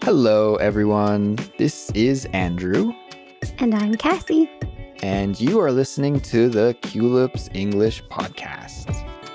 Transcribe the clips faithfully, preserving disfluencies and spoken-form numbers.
Hello, everyone. This is Andrew. And I'm Kassy. And you are listening to the Culips English podcast.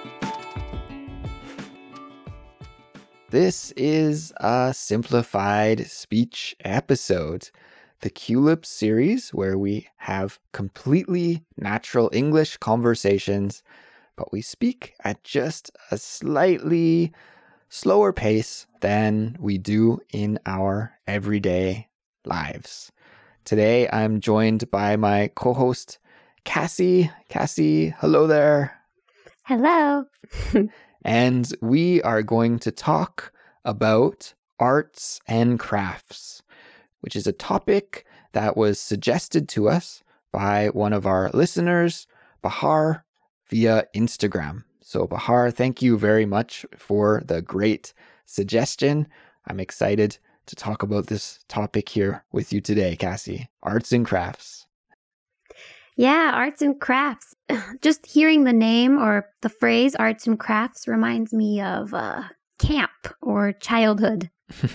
This is a simplified speech episode, the Culips series where we have completely natural English conversations, but we speak at just a slightly slower pace than we do in our everyday lives. Today, I'm joined by my co-host, Kassy. Kassy, hello there. Hello. And we are going to talk about arts and crafts, which is a topic that was suggested to us by one of our listeners, 𝗂𝗶𝗽, via Instagram. So 𝗂𝗶𝗽, thank you very much for the great suggestion. I'm excited to talk about this topic here with you today, Kassy. Arts and crafts. Yeah, arts and crafts. Just hearing the name or the phrase arts and crafts reminds me of uh, camp or childhood.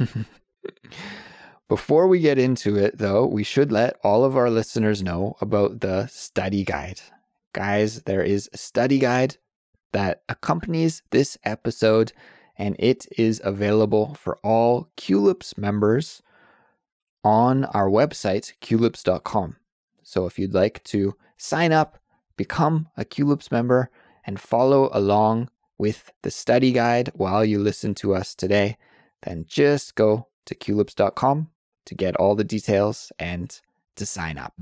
Before we get into it, though, we should let all of our listeners know about the study guide. Guys, there is a study guide that accompanies this episode, and it is available for all Culips members on our website, culips dot com. So if you'd like to sign up, become a Culips member, and follow along with the study guide while you listen to us today, then just go to culips dot com to get all the details and to sign up.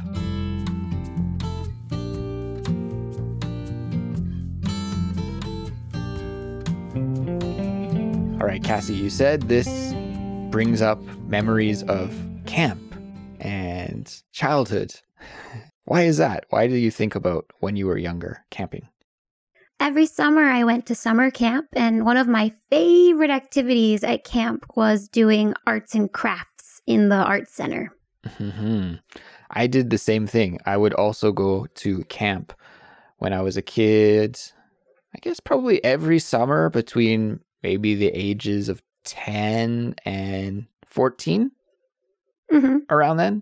All right, Kassy, you said this brings up memories of camp and childhood. Why is that? Why do you think about when you were younger camping? Every summer I went to summer camp, and one of my favorite activities at camp was doing arts and crafts in the arts center. Mm-hmm. I did the same thing. I would also go to camp when I was a kid, I guess probably every summer between maybe the ages of ten and fourteen, Mm-hmm. around then.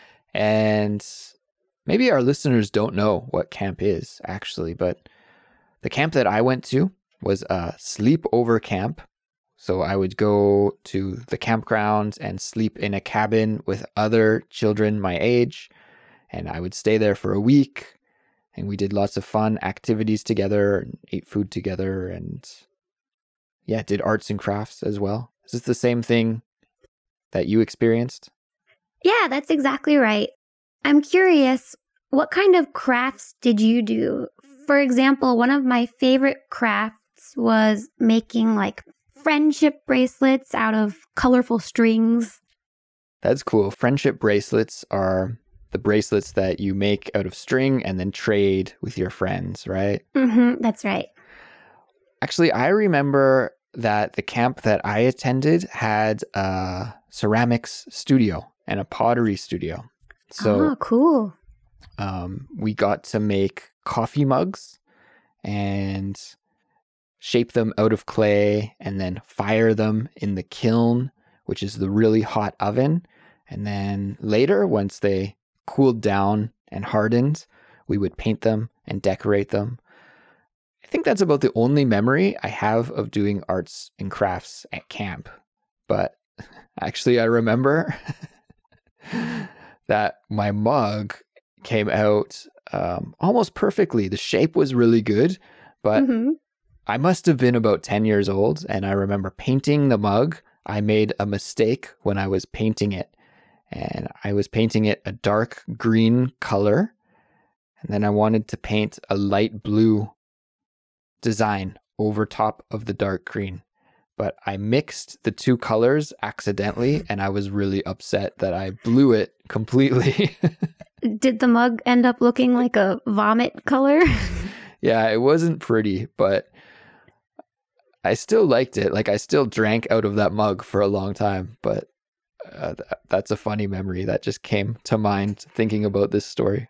And maybe our listeners don't know what camp is, actually, but the camp that I went to was a sleepover camp. So I would go to the campground and sleep in a cabin with other children my age, and I would stay there for a week, and we did lots of fun activities together and ate food together, and yeah, did arts and crafts as well. Is this the same thing that you experienced? Yeah, that's exactly right. I'm curious, what kind of crafts did you do? For example, one of my favorite crafts was making like friendship bracelets out of colorful strings. That's cool. Friendship bracelets are the bracelets that you make out of string and then trade with your friends, right? Mm-hmm, that's right. Actually, I remember that the camp that I attended had a ceramics studio and a pottery studio. So oh, cool. um, we got to make coffee mugs and shape them out of clay and then fire them in the kiln, which is the really hot oven. And then later, once they cooled down and hardened, we would paint them and decorate them. I think that's about the only memory I have of doing arts and crafts at camp. But actually, I remember that my mug came out um, almost perfectly. The shape was really good, but Mm-hmm. I must have been about ten years old, and I remember painting the mug. I made a mistake when I was painting it, and I was painting it a dark green color, and then I wanted to paint a light blue design over top of the dark green. But I mixed the two colors accidentally, and I was really upset that I blew it completely. Did the mug end up looking like a vomit color? Yeah, it wasn't pretty, but I still liked it. Like, I still drank out of that mug for a long time, but uh, th- that's a funny memory that just came to mind thinking about this story.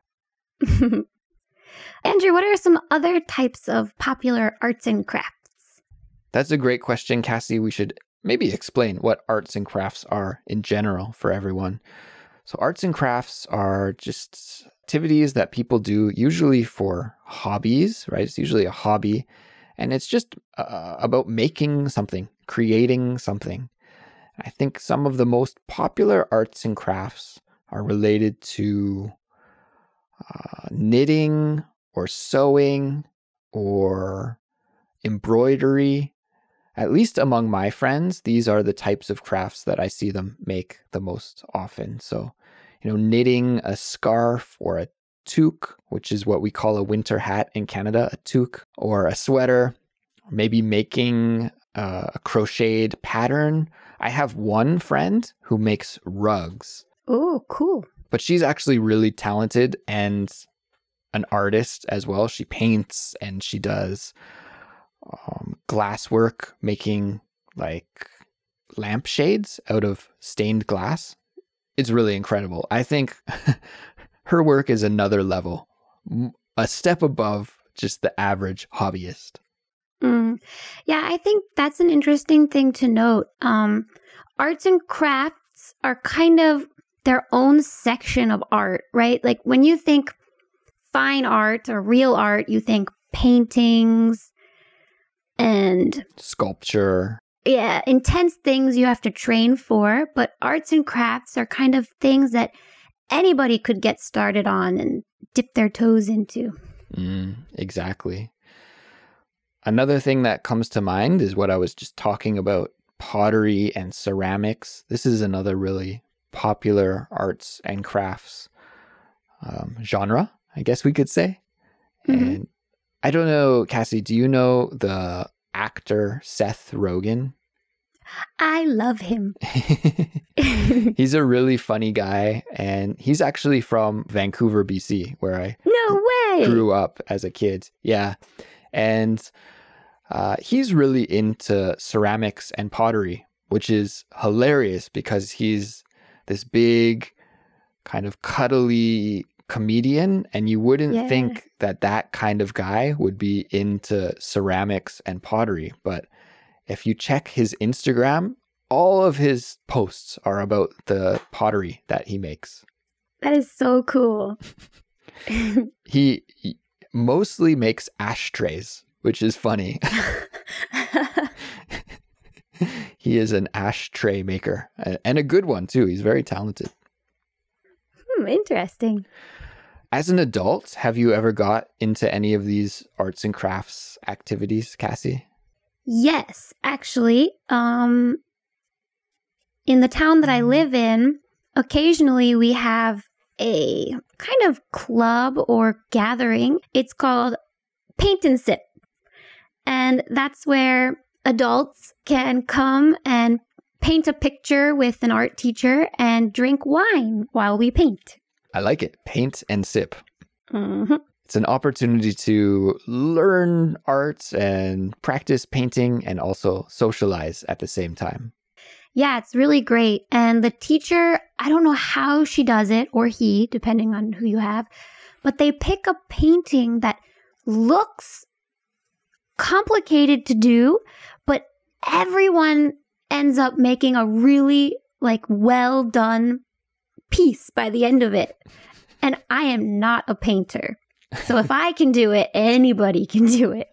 Andrew, what are some other types of popular arts and crafts? That's a great question, Kassy. We should maybe explain what arts and crafts are in general for everyone. So arts and crafts are just activities that people do usually for hobbies, right? It's usually a hobby. And it's just uh, about making something, creating something. I think some of the most popular arts and crafts are related to uh, knitting or sewing or embroidery. At least among my friends, these are the types of crafts that I see them make the most often. So, you know, knitting a scarf or a toque, which is what we call a winter hat in Canada, a toque, or a sweater, maybe making uh, a crocheted pattern. I have one friend who makes rugs. Oh, cool. But she's actually really talented and an artist as well. She paints and she does um, glass work, making like lampshades out of stained glass. It's really incredible. I think her work is another level, a step above just the average hobbyist. Mm. Yeah, I think that's an interesting thing to note. Um, arts and crafts are kind of their own section of art, right? Like when you think fine art or real art, you think paintings and sculpture. Yeah, intense things you have to train for. But arts and crafts are kind of things that anybody could get started on and dip their toes into. Mm, exactly. Another thing that comes to mind is what I was just talking about, pottery and ceramics. This is another really popular arts and crafts um, genre, I guess we could say. Mm-hmm. And I don't know, Kassy, do you know the actor Seth Rogen? I love him. He's a really funny guy, and he's actually from Vancouver, B C, where I no way grew up as a kid. Yeah. And uh, he's really into ceramics and pottery, which is hilarious because he's this big kind of cuddly comedian, and you wouldn't yeah. think that that kind of guy would be into ceramics and pottery. But if you check his Instagram, all of his posts are about the pottery that he makes. That is so cool. he, he mostly makes ashtrays, which is funny. He is an ashtray maker, and a good one too. He's very talented. Hmm, interesting. As an adult, have you ever got into any of these arts and crafts activities, Kassy? Yes, actually. Um, in the town that I live in, occasionally we have a kind of club or gathering. It's called Paint and Sip. And that's where adults can come and paint a picture with an art teacher and drink wine while we paint. I like it. Paint and sip. Mm-hmm. It's an opportunity to learn art and practice painting and also socialize at the same time. Yeah, it's really great. And the teacher, I don't know how she does it, or he, depending on who you have, but they pick a painting that looks complicated to do, but everyone ends up making a really like well done piece by the end of it. And I am not a painter. So if I can do it, anybody can do it.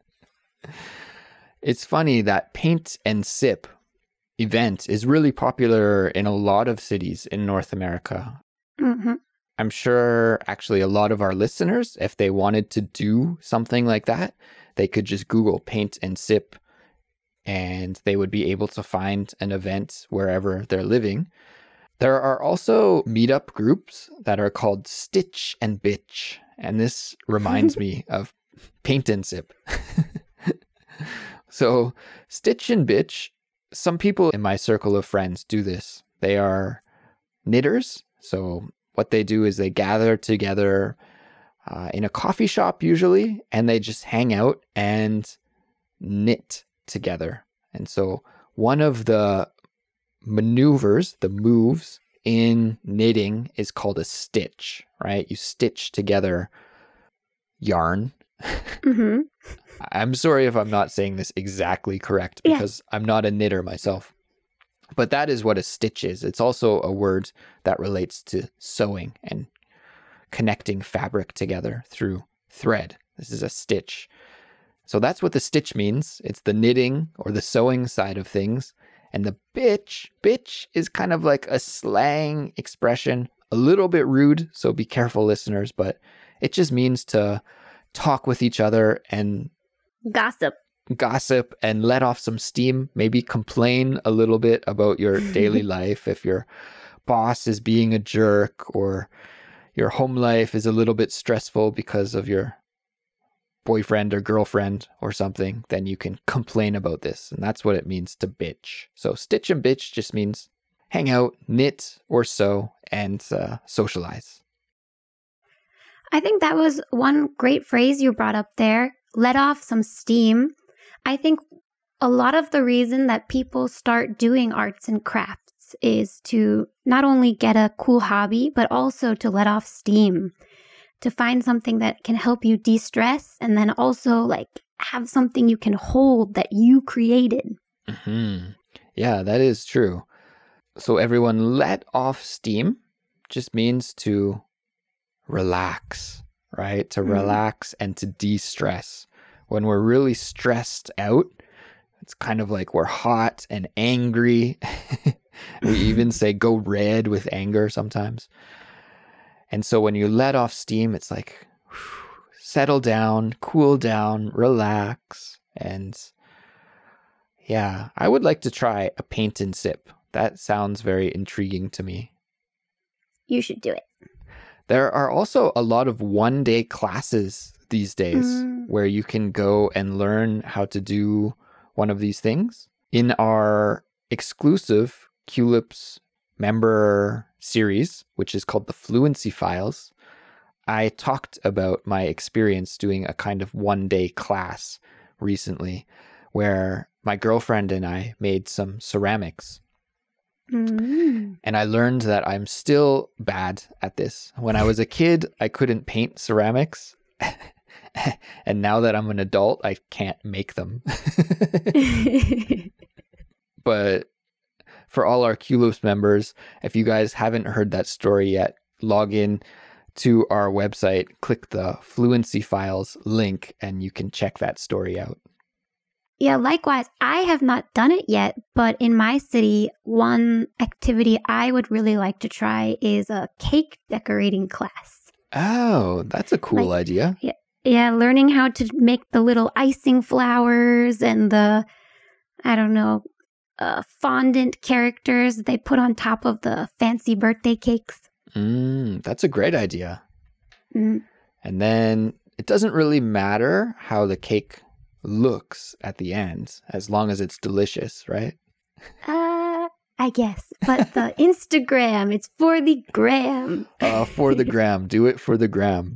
It's funny that paint and sip event is really popular in a lot of cities in North America. Mm-hmm. I'm sure actually a lot of our listeners, if they wanted to do something like that, they could just Google paint and sip and they would be able to find an event wherever they're living. There are also meetup groups that are called Stitch and Bitch. And this reminds me of paint and sip. So Stitch and Bitch, some people in my circle of friends do this. They are knitters. So what they do is they gather together uh, in a coffee shop usually, and they just hang out and knit together. And so one of the maneuvers, the moves in knitting is called a stitch, right? You stitch together yarn. Mm-hmm. I'm sorry if I'm not saying this exactly correct because yeah. I'm not a knitter myself. But that is what a stitch is. It's also a word that relates to sewing and connecting fabric together through thread. This is a stitch. So that's what the stitch means. It's the knitting or the sewing side of things. And the bitch, bitch is kind of like a slang expression, a little bit rude. So be careful, listeners, but it just means to talk with each other and gossip. Gossip and let off some steam, maybe complain a little bit about your daily life if your boss is being a jerk or your home life is a little bit stressful because of your boyfriend or girlfriend or something, then you can complain about this. And that's what it means to bitch. So stitch and bitch just means hang out, knit or sew, and uh, socialize. I think that was one great phrase you brought up there. Let off some steam. I think a lot of the reason that people start doing arts and crafts is to not only get a cool hobby, but also to let off steam, to find something that can help you de-stress and then also like have something you can hold that you created. Mm-hmm. Yeah, that is true. So everyone, let off steam just means to relax, right? To mm-hmm. relax and to de-stress. When we're really stressed out, it's kind of like we're hot and angry. We even say go red with anger sometimes. And so when you let off steam, it's like whew, settle down, cool down, relax. And yeah, I would like to try a paint and sip. That sounds very intriguing to me. You should do it. There are also a lot of one-day classes these days mm. where you can go and learn how to do one of these things. In our exclusive Culips member series, which is called the Fluency Files, I talked about my experience doing a kind of one-day class recently where my girlfriend and I made some ceramics. Mm. And I learned that I'm still bad at this. When I was a kid, I couldn't paint ceramics. And now that I'm an adult, I can't make them. But for all our Culips members, if you guys haven't heard that story yet, log in to our website, click the Fluency Files link, and you can check that story out. Yeah, likewise, I have not done it yet, but in my city, one activity I would really like to try is a cake decorating class. Oh, that's a cool like, idea. Yeah, yeah, learning how to make the little icing flowers and the, I don't know, uh, fondant characters they put on top of the fancy birthday cakes. Mm, that's a great idea. Mm. And then it doesn't really matter how the cake looks at the end, as long as it's delicious, right? Uh, I guess. But the Instagram, it's for the gram. uh, for the gram. Do it for the gram.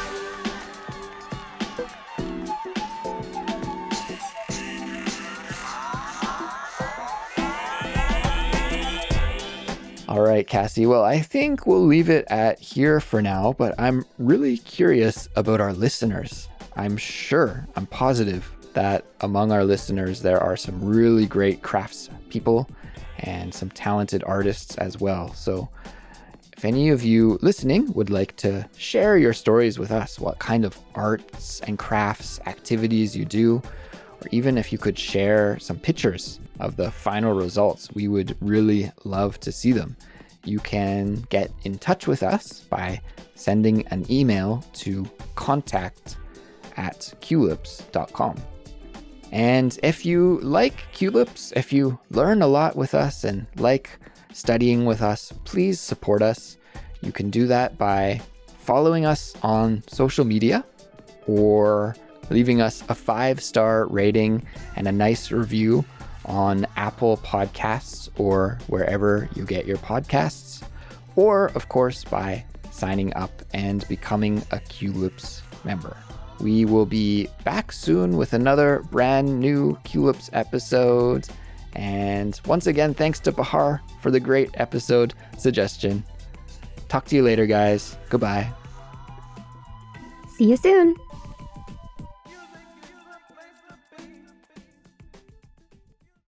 All right, Kassy. Well, I think we'll leave it at here for now, but I'm really curious about our listeners. I'm sure, I'm positive that among our listeners, there are some really great crafts people and some talented artists as well. So if any of you listening would like to share your stories with us, what kind of arts and crafts activities you do, or even if you could share some pictures of the final results, we would really love to see them. You can get in touch with us by sending an email to contact at culips dot com. And if you like Culips, if you learn a lot with us and like studying with us, please support us. You can do that by following us on social media or leaving us a five-star rating and a nice review on Apple Podcasts or wherever you get your podcasts, or of course by signing up and becoming a Culips member. We will be back soon with another brand new Culips episode. And once again, thanks to Bahar for the great episode suggestion. Talk to you later, guys. Goodbye. See you soon.